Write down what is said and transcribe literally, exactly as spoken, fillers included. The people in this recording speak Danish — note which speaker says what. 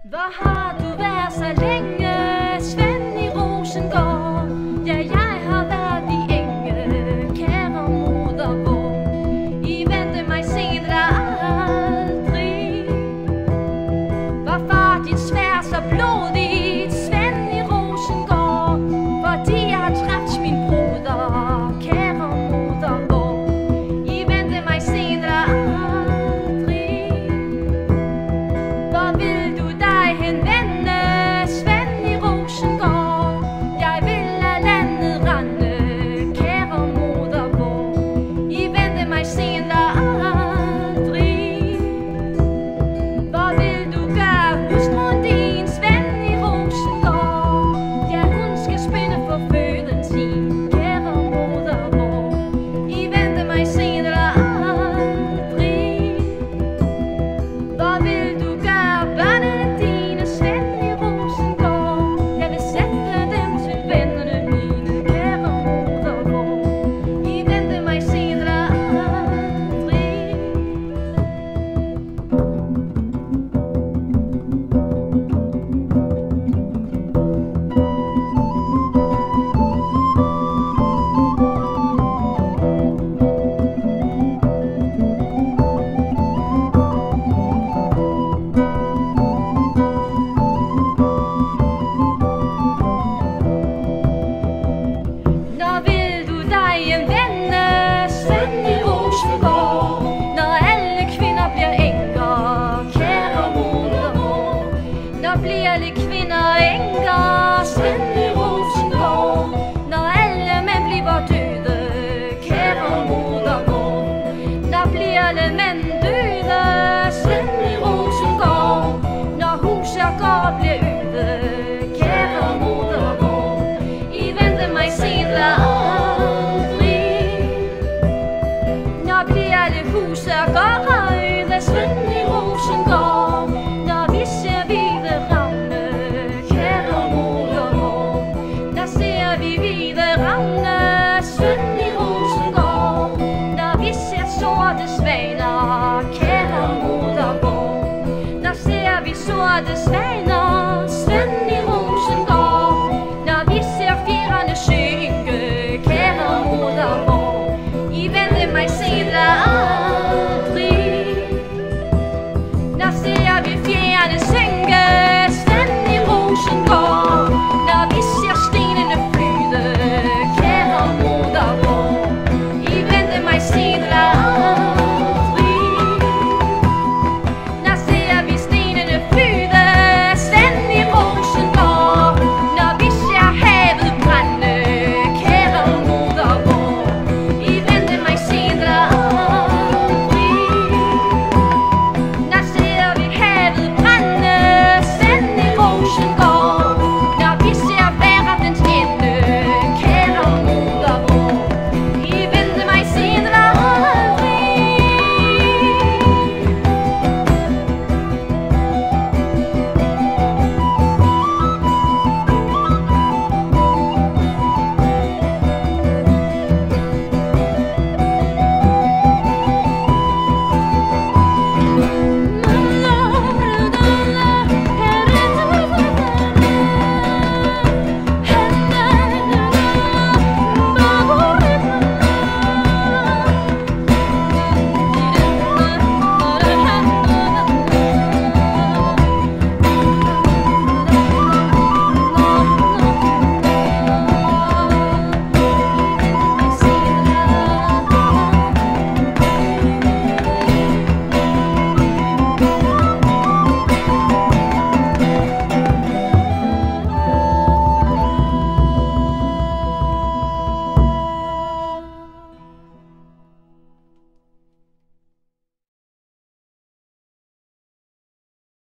Speaker 1: Hvor har du været så længe, Svend i Rosengård? Ja, jeg har været i enge, kære moder vor. I vente mig sent aldrig. Hvorfor dit sværd så blodigt, Svend i Rosengård? Fordi jeg har dræbt min broder, kære moder vor. I vente mig sent aldrig. Hvor vil du dig henvende, Svend i Rosengård? Jeg vil lade landet rende, kære moder vor. I vente mig sent aldrig. Hvor vil du gøre hustruen din, Svend i Rosengård? Ja, hun skal spinde for føden sin, kære moder vor. I vente mig sent aldrig. Hvor vil du gøre børnene dine, Svend i Rosengård? Jeg vil sætte dem til vennerne mine, kære moder vor. I vente mig sent aldrig. Når vil du dig hjemvende, Svend i Rosengård? Når alle kvinder bliver enker, kære moder vor. Når bliver alle kvinder enker, Svend i Rosengård? Når alle mænd bliver døde, kære moder vor. Når bliver alle mænd døde, Svend i Rosengård? Når hus og gård bliver øde, kære moder vor. I vente mig sent aldrig. Når bliver alle hus og gård øde, Svend i Rosengård? Når vi ser hvide ravne, kære moder vor. Når ser vi hvide ravne, Svend i Rosengård? Når vi ser sorte svaner, kære moder vor. Når ser vi sorte svaner,